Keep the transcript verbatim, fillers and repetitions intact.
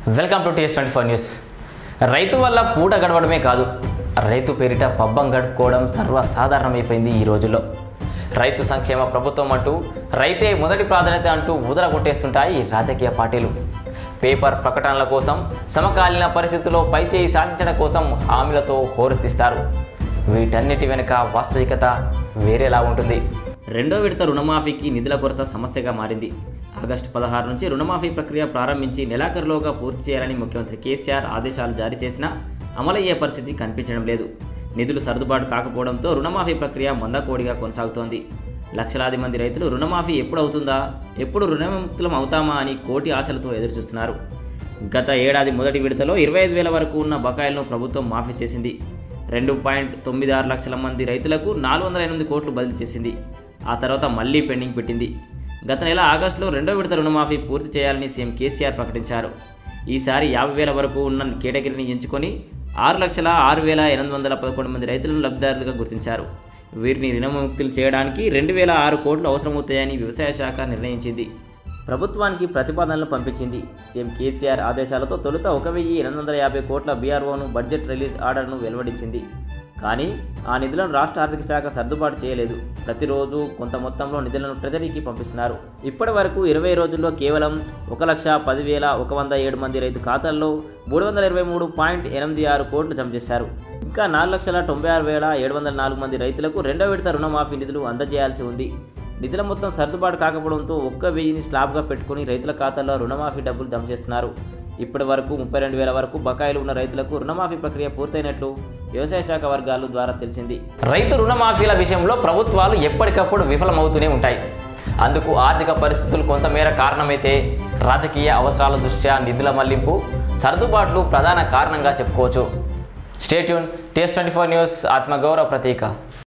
Welcome to TS twenty four news. రైతు వల్ల పూట గడవడమే కాదు, రైతు పేరిట పబ్బం గడుపుకోవడం సర్వసాధారణమైపోయింది ఈ రోజుల్లో. రైతు సంక్షేమ ప్రభుత్వం అంటూ, రైతే మొదటి ప్రాధాన్యత అంటూ ఉదర కొట్టేస్తుంటాయి రాజకీయ పార్టీలు. పేపర్ ప్రకటనల కోసం, సమకాలీన పరిస్థితుల్లో పైచేయి సాధించడం కోసం హామీలతో హోరెత్తిస్తారు. వీటన్నిటి వెనుక వాస్తవికత వేరేలా ఉంటుంది. రెండో విడత రుణమాఫీకి నిధుల కొరత సమస్యగా మారింది. ఆగస్టు పదహారు నుంచి రుణమాఫీ ప్రక్రియ ప్రారంభించి నెలాఖరులోగా పూర్తి చేయాలని ముఖ్యమంత్రి కేసీఆర్ ఆదేశాలు జారీ చేసినా అమలయ్యే పరిస్థితి కనిపించడం లేదు. నిధులు సర్దుబాటు కాకపోవడంతో రుణమాఫీ ప్రక్రియ మందకోడిగా కొనసాగుతోంది. లక్షలాది మంది రైతులు రుణమాఫీ ఎప్పుడు అవుతుందా, ఎప్పుడు రుణవిముక్తులం అవుతామా అని కోటి ఆశలతో ఎదురుచూస్తున్నారు. గత ఏడాది మొదటి విడతలో ఇరవై ఐదు వేల వరకు ఉన్న బకాయిలను ప్రభుత్వం మాఫీ చేసింది. రెండు పాయింట్ తొమ్మిది ఆరు లక్షల మంది రైతులకు నాలుగు వందల ఎనిమిది కోట్లు బదిలీ చేసింది. ఆ తర్వాత మళ్లీ పెండింగ్ పెట్టింది. గత నెల ఆగస్టులో రెండో విడత రుణమాఫీ పూర్తి చేయాలని సీఎం కేసీఆర్ ప్రకటించారు. ఈసారి యాభై వేల వరకు ఉన్న కేటగిరీని ఎంచుకొని ఆరు లక్షల ఆరు వేల ఎనిమిది వందల పదకొండు మంది రైతులను లబ్ధిదారులుగా గుర్తించారు. వీరిని రుణముక్తులు చేయడానికి రెండు వేల ఆరు కోట్లు అవసరమవుతాయని వ్యవసాయ శాఖ నిర్ణయించింది. ప్రభుత్వానికి ప్రతిపాదనలు పంపించింది. సీఎం కేసీఆర్ ఆదేశాలతో తొలుత ఒక వెయ్యి ఎనిమిది వందల యాభై కోట్ల బీఆర్ఓను బడ్జెట్ రిలీజ్ ఆర్డర్ను వెలువడించింది. కానీ ఆ నిధులను రాష్ట్ర ఆర్థిక శాఖ సర్దుబాటు చేయలేదు. ప్రతిరోజు కొంత మొత్తంలో నిధులను ట్రెజరీకి పంపిస్తున్నారు. ఇప్పటి వరకు ఇరవై రోజుల్లో కేవలం ఒక లక్ష పదివేల ఒక వంద ఏడు మంది రైతు ఖాతాల్లో మూడు వందల ఇరవై మూడు పాయింట్ ఎనిమిది ఆరు కోట్లు జమ చేశారు. ఇంకా నాలుగు లక్షల తొంభై ఆరు వేల ఏడు వందల నాలుగు మంది రైతులకు రెండో విడత రుణమాఫీ నిధులు అందజేయాల్సి ఉంది. నిధుల మొత్తం సర్దుబాటు కాకపోవడంతో ఒక్క వెయ్యిని స్లాబ్గా పెట్టుకుని రైతుల ఖాతాల్లో రుణమాఫీ డబ్బులు జమ చేస్తున్నారు. ఇప్పటి వరకు ముప్పై రెండు వేల వరకు బకాయిలు ఉన్న రైతులకు రుణమాఫీ ప్రక్రియ పూర్తయినట్లు వ్యవసాయ శాఖ వర్గాల ద్వారా తెలిసింది. రైతు రుణమాఫీల విషయంలో ప్రభుత్వాలు ఎప్పటికప్పుడు విఫలమవుతూనే ఉంటాయి. అందుకు ఆర్థిక పరిస్థితులు కొంతమేర కారణమైతే, రాజకీయ అవసరాల దృష్ట్యా నిధుల మళ్లింపు, సర్దుబాట్లు ప్రధాన కారణంగా చెప్పుకోవచ్చు. Stay tune, TS twenty four news, ఆత్మగౌరవ ప్రతీక.